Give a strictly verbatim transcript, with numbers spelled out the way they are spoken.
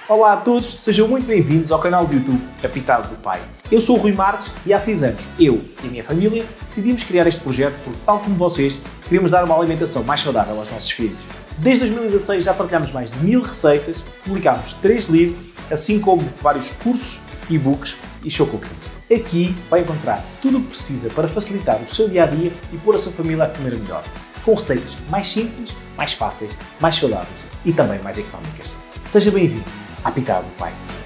Olá a todos, sejam muito bem-vindos ao canal do YouTube Apitado do Pai. Eu sou o Rui Marques e há seis anos, eu e a minha família decidimos criar este projeto porque, tal como vocês, queremos dar uma alimentação mais saudável aos nossos filhos. Desde dois mil e dezasseis já partilhamos mais de mil receitas, publicámos três livros, assim como vários cursos, e-books e showcookings. Aqui vai encontrar tudo o que precisa para facilitar o seu dia-a-dia e pôr a sua família a comer melhor, com receitas mais simples, mais fáceis, mais saudáveis e também mais económicas. Seja bem-vindo à Apitado do Pai.